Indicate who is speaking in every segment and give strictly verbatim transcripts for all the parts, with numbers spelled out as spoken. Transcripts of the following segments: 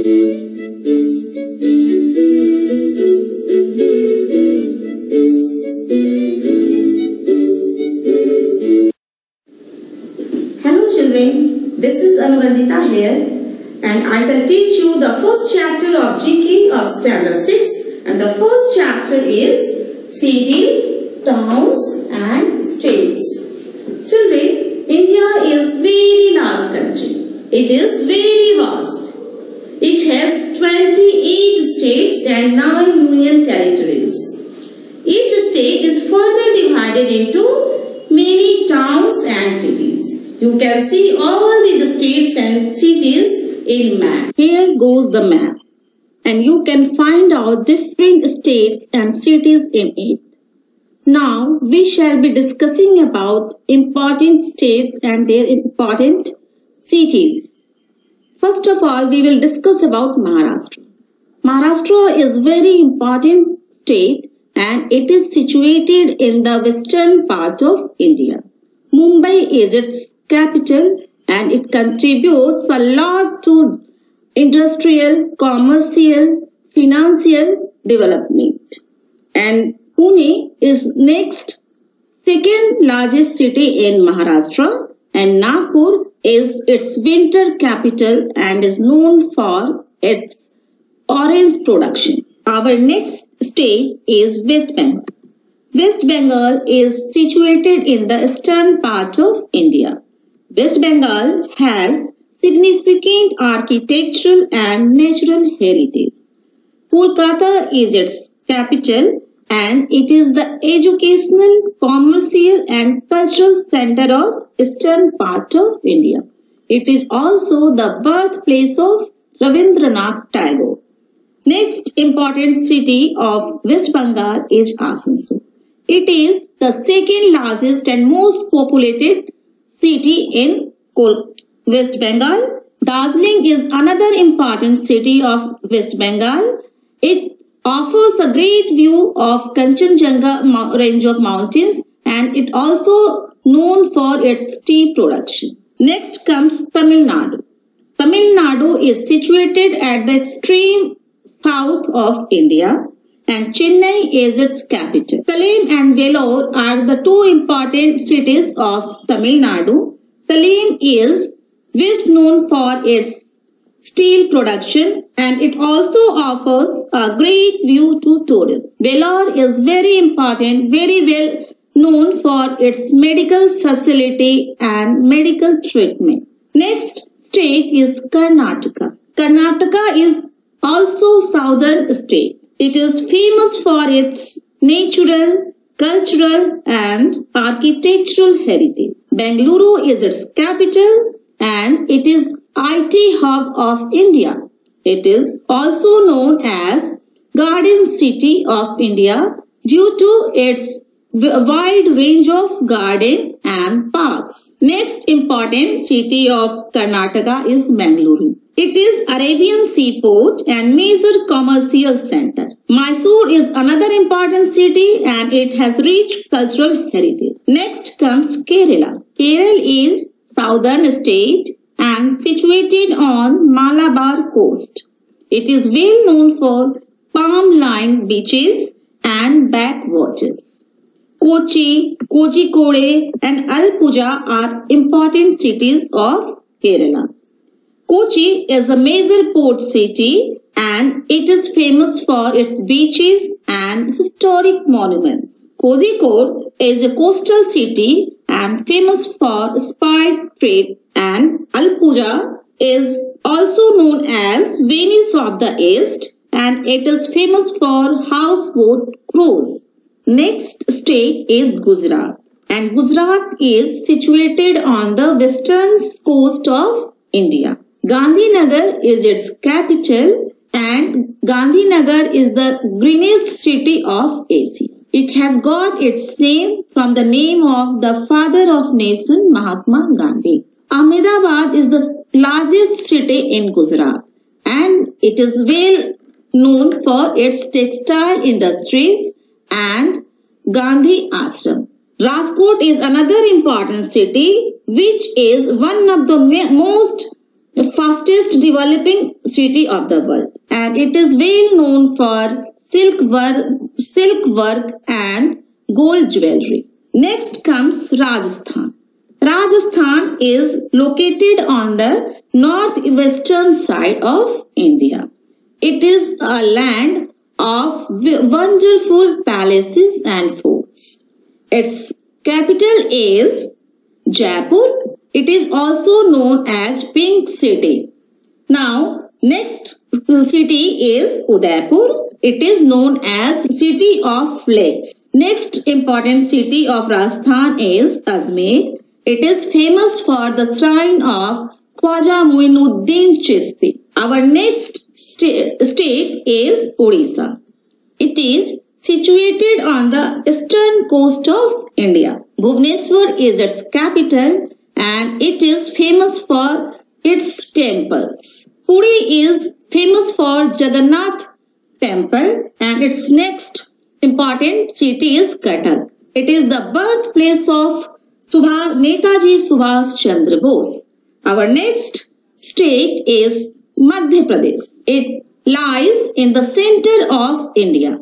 Speaker 1: Hello children, this is Anuranjita here and I shall teach you the first chapter of G K of Standard six, and the first chapter is cities, towns and states. Children, India is very large country. It is very vast. It has twenty-eight states and nine union territories. Each state is further divided into many towns and cities. You can see all these states and cities in map. Here goes the map, and you can find out different states and cities in it. Now we shall be discussing about important states and their important cities. First of all, we will discuss about Maharashtra. Maharashtra is very important state and it is situated in the western part of India. Mumbai is its capital and it contributes a lot to industrial, commercial, financial development. And Pune is next second largest city in Maharashtra, and Nagpur is its winter capital and is known for its orange production. Our next state is West Bengal. West Bengal is situated in the eastern part of India. West Bengal has significant architectural and natural heritage. Kolkata is its capital and it is the educational, commercial and cultural center of eastern part of India. It is also the birthplace of Rabindranath Tagore. Next important city of West Bengal is Asansol. It is the second largest and most populated city in West Bengal. Darjeeling is another important city of West Bengal. It offers a great view of Kanchenjunga range of mountains and it also known for its tea production. Next comes Tamil Nadu. Tamil Nadu is situated at the extreme south of India and Chennai is its capital. Salem and Vellore are the two important cities of Tamil Nadu. Salem is best known for its steel production and it also offers a great view to tourists. Vellore is very important, very well known for its medical facility and medical treatment. Next state is Karnataka. Karnataka is also southern state. It is famous for its natural, cultural and architectural heritage. Bengaluru is its capital and it is I T hub of India. It is also known as Garden City of India due to its wide range of garden and parks. Next important city of Karnataka is Bengaluru. It is Arabian seaport and major commercial center. Mysore is another important city and it has rich cultural heritage. Next comes Kerala. Kerala is southern state and situated on Malabar coast. It is well known for palm-lined beaches and backwaters. Kochi, Kozhikode and Alappuzha are important cities of Kerala. Kochi is a major port city and it is famous for its beaches and historic monuments. Kozhikode is a coastal city and famous for spice trade, and Alappuzha is also known as Venice of the East and it is famous for houseboat cruise. Next state is Gujarat, and Gujarat is situated on the western coast of India. Gandhinagar is its capital and Gandhinagar is the greenest city of Asia. It has got its name from the name of the father of nation Mahatma Gandhi. Ahmedabad is the largest city in Gujarat and it is well known for its textile industries and Gandhi Ashram. Rajkot is another important city which is one of the most
Speaker 2: fastest developing city of the world, and it is well known for silk work, silk work and gold jewelry. Next comes Rajasthan. Rajasthan is located on the northwestern side of India. It is a land of wonderful palaces and forts. Its capital is Jaipur. It is also known as Pink City. Now, next city is Udaipur. It is known as City of Lakes. Next important city of Rajasthan is Ajmer. It is famous for the shrine of Khwaja Muinuddin Chishti. Our next st state is Odisha. It is situated on the eastern coast of India. Bhubaneswar is its capital and it is famous for its temples. Puri is famous for Jagannath temple and its next important city is Cuttack. It is the birthplace of Subha, Netaji Subhash Chandra Bose. Our next state is Madhya Pradesh. It lies in the center of India.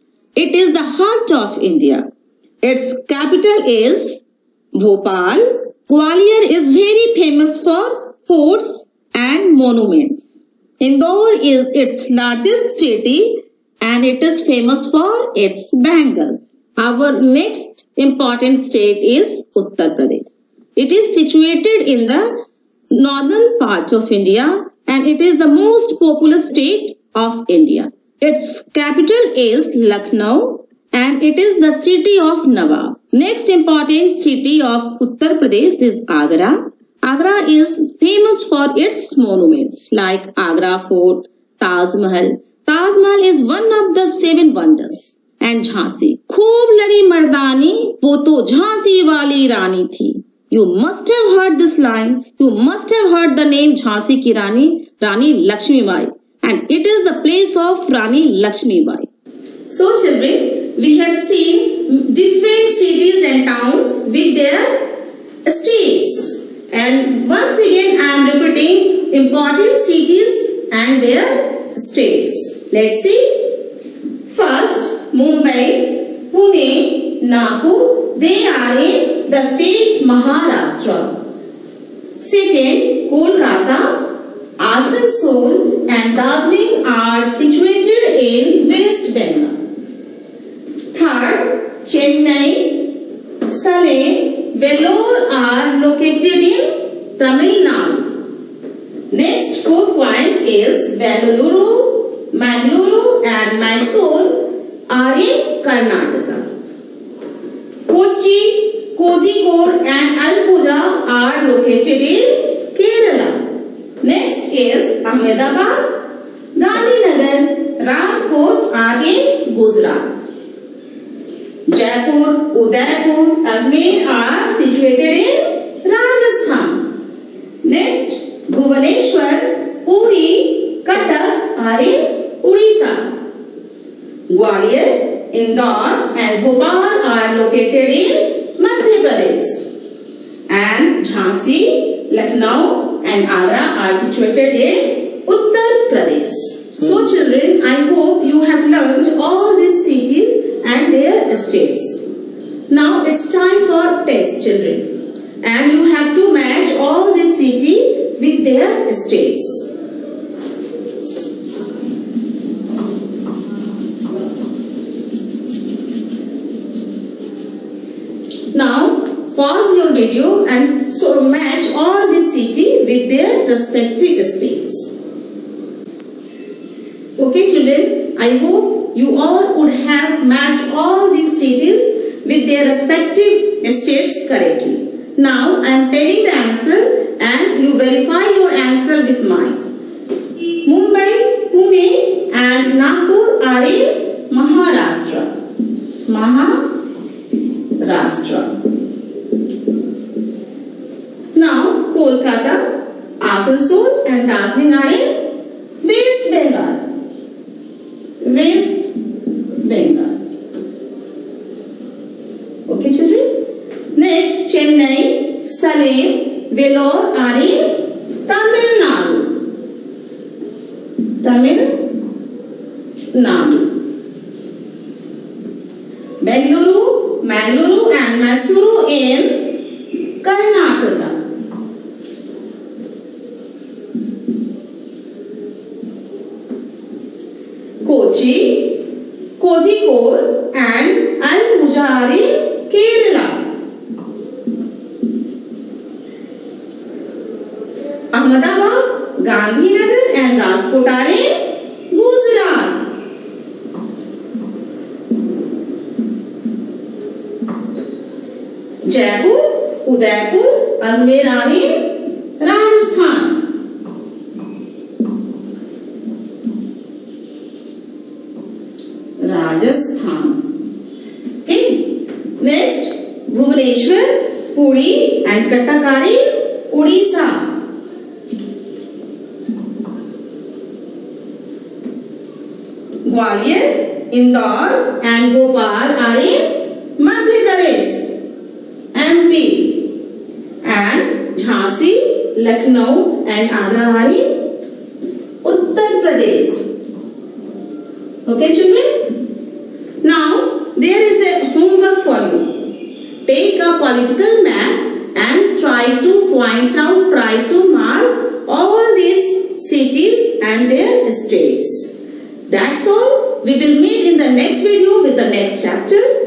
Speaker 2: It is the heart of India. Its capital is Bhopal. Gwalior is very famous for forts and monuments. Indore is its largest city and it is famous for its bangles. Our next important state is Uttar Pradesh. It is situated in the northern part of India and it is the most populous state of India. Its capital is Lucknow and it is the city of Nawab. Next important city of Uttar Pradesh is Agra. Agra is famous for its monuments like Agra Fort, Taj Mahal. Taj Mahal is one of the seven wonders. And Jhansi. Khoob ladi mardani, wo to Jhansi wali rani thi. You must have heard this line. You must have heard the name Jhansi ki Rani, Rani Lakshmi Bai. And it is the place of Rani Lakshmi Bai.
Speaker 1: So children, we have seen different cities and towns with their states. And once again I am repeating important cities and their states. Let's see. First, Mumbai, Pune, Nagpur, they are in the state Maharashtra. Second, Kolkata, Asansol and Darjeeling are situated in West Bengal. Third, Chennai, Salem, Vellore are located in Tamil Nadu. Next, fourth point is Bengaluru, Mangaluru and Mysore are in Karnataka. Kochi, Kozhikode and Alappuzha are located in Kerala. Next is Ahmedabad, Gandhinagar, Rajkot are in Gujarat. Jaipur, Udaipur, Ajmer are situated in Rajasthan. Next, Bhubaneswar, Puri, Cuttack are in Odisha. Gwalior, Indore and Bhopal are located in Madhya Pradesh. And Jhansi, Lucknow and Agra are situated in Uttar Pradesh. So children, I hope you have learned all these cities and their states. Now it's time for test children. And you have to match all these cities with their states. Now pause your video and so match all these cities with their respective states. Okay children, I hope you all would have matched all these cities with their respective states correctly. Now I am telling the answer and you verify your answer with mine. Mumbai, Pune and Nagpur are in Maharashtra. Maharashtra. Now Kolkata, Asansol and Darjeeling are in West Bengal. West Bengal. Okay children. Next Chennai, Salem, Vellore are in Tamil Nadu. Tamil Nadu. Bengaluru, Mangaluru and Mysuru in Karnataka. Kochi, Kozhikode and Alappuzha are in Kerala. Ahmedabad, Gandhinagar and Rajkot are in Gujarat. Jaipur, Udaipur, Ajmer are in Rajasthan. Rajasthan. Okay. Next, Bhubaneswar, Puri and Cuttack are in Odisha. Gwalior, Indore and Bhopal are in Madhya Pradesh, M P. And Jhansi, Lucknow and Agra are in Uttar Pradesh. Okay, children? Now, there is a homework for you. Take a political map and try to point out, try to mark all these cities and their states. That's all. We will meet in the next video with the next chapter.